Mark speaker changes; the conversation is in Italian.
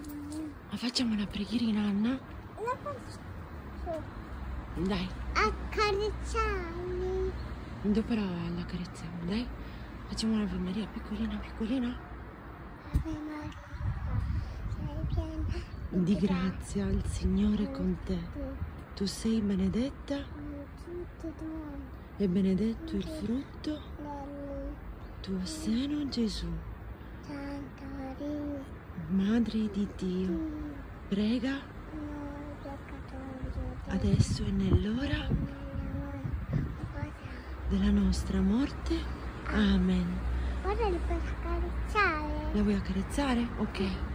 Speaker 1: Ma facciamo una preghierina, Anna?
Speaker 2: La faccio.
Speaker 1: Dai.
Speaker 2: Accarezzarli.
Speaker 1: Dopo la carezziamo, dai. Facciamo un'Ave Maria piccolina, piccolina.
Speaker 2: Ave Maria, sei piena
Speaker 1: Di grazia, il Signore è con te. Tu sei benedetta e benedetto il frutto tuo seno, Gesù.
Speaker 2: Santa Maria,
Speaker 1: Madre di Dio, prega
Speaker 2: noi peccatori,
Speaker 1: adesso e nell'ora della nostra morte. Amen.
Speaker 2: Guarda, li puoi accarezzare.
Speaker 1: La vuoi accarezzare? Ok.